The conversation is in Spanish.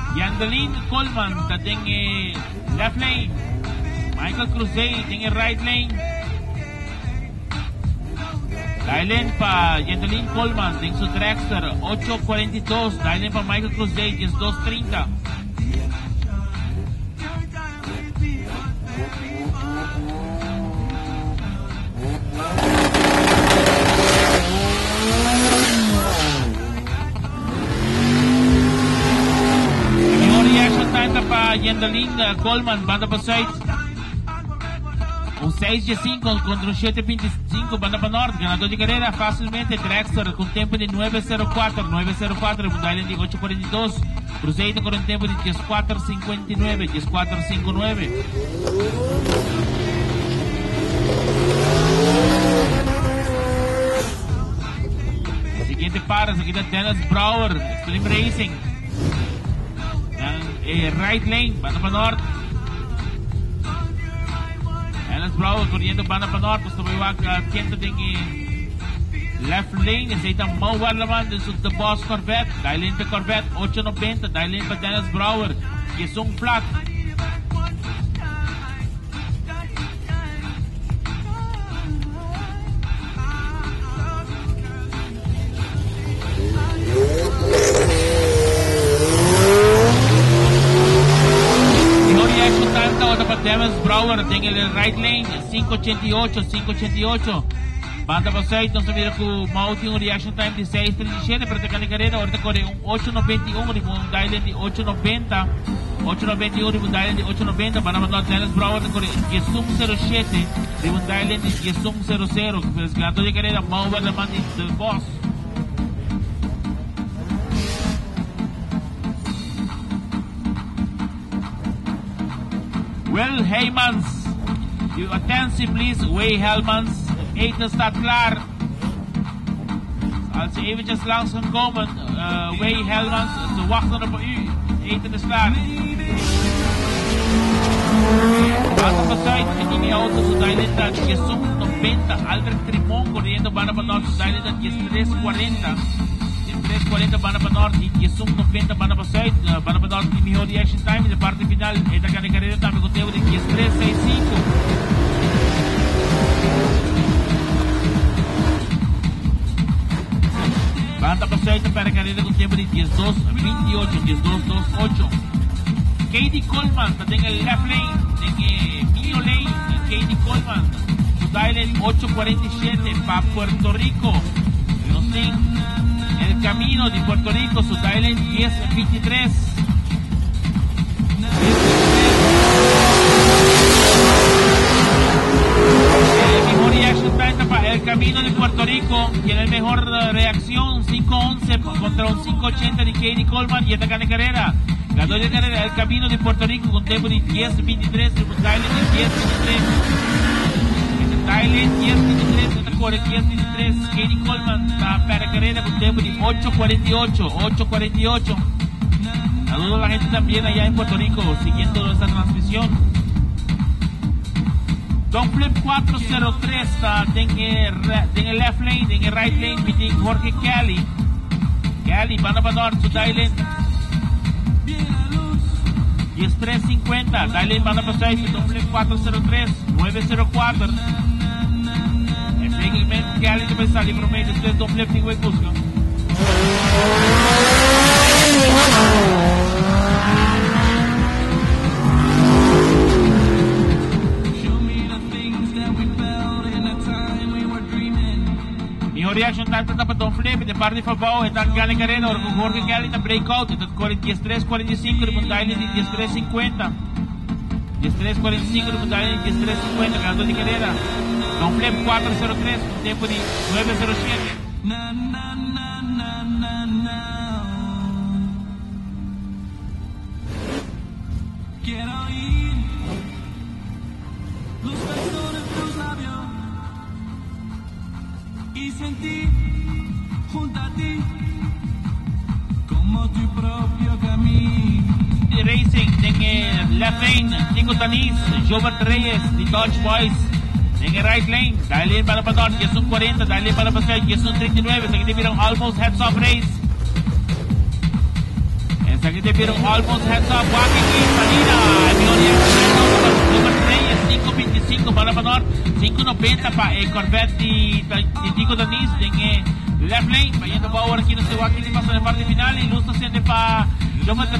Yandelin Coleman dating left lane. Michael Cruzay dating right lane. Dahilin pa Yandelin Coleman dating sa Dragster 8.42. Dahilin pa Michael Cruzay 10.30. Yandelin Coleman, banda pa side. Un 6.5 contra un 7.25, banda pa norte. Ganador de carrera fácilmente Dragster con tiempo de 9.04. 9.04, Dahilin de 8.42. Cruzeiro con un tiempo de 10.4.59. 10.4.59. Siguiente para, seguida Dennis Brower, Extreme Racing. Right lane, banda pa norte. Dennis Brower corriendo banda pa norte. Gusto mo iwag kento ding left lane. Isa mawar naman din sa The Boss Corvette. Dahilin pa Corvette 8.90. Dahilin pa Dennis Brower Kisung flat. Dennis Brower en el right lane 5.88. 5.88. Banda pa side, no sabido ko mauti yung reaction time de 6.37, pero teka ni karera, ahorita corre un 8.91, rimong Dahilin de 8.90. 8.91, rimong Dahilin de 8.90. Banda pa Dennis Brower na corre 10.07, rimong Dahilin de 10.00. Pero ganado de karera, mauwa naman ni The Boss. Well, Heymans, you attention please. Way Helmans, 8 na staat klaar. Als je eventjes langzaam komen, Way Helmans, ze wachten op u. 8 is klaar. Banda pa side, hindi auto sa Dahilin na 10.90. Albert Trimon, corriendo banda pa norte sa Dahilin na 10.340. 3.40 banda pa norte, 10.90 banda pa side. Banda pa norte, mejor reaction time. En la parte final, esta carrera también contigo de 10.365. Banda pa side para carrera con tiempo de 10.228. 10.228. Katie Coleman, en el left lane, en Mio lane, Katie Coleman. Su Dahilin 8.47 para Puerto Rico. No sé. El camino de Puerto Rico, su Dahilin 10.23. El mejor reaction time para el camino de Puerto Rico. Tiene el mejor reacción, 5.11 contra un 5.80 de Katie Coleman y esta gana carrera. Ganador de carrera, el camino de Puerto Rico con tiempo de 10.23. Dahilin de 10.23. Dahilin 10.23, corre 10.23. Katie Coleman para carrera con tiempo de 8.48. 8.48. Saludos a la gente también allá en Puerto Rico siguiendo nuestra transmisión. Don Flip 403 en el left lane, en el right lane, meeting Jorge Cali. Cali, banda pa norte, su Dahilin 10.350. Dahilin, banda pa side, Don Flip 403, 9.04. Segment Cali que me sale promedio, ustedes Don Flip ni güey buscan. Mejor reaction time para Don Flip de parte de Fabao, están Cali Carrera, con Jorge Cali en breakout, entonces corre 10.345, de Dahilin de 10.350. 10.345, de Dahilin de 10.350, ganador de carrera. Don Flip 403, con tiempo de 9.07. Quiero oír los besos de tus labios y sentir junto a ti como tu propio camino. Racing en el left lane, Nico Tanis, Jobert Reyes, The Dodge Boys. En el right lane, Dahilin para pa norte, Yesun 40, Dahilin para pa side, Yesun 39. Seguida vieron almost heads off race. En Aquí te vieron almost heads up, walking in, salida. Número 3, 5.25 para Panor, 5.90 para el Corvette de Tico Danis en left lane. Vayendo power aquí no se va, aquí se pasa en la parte final y luz haciendo para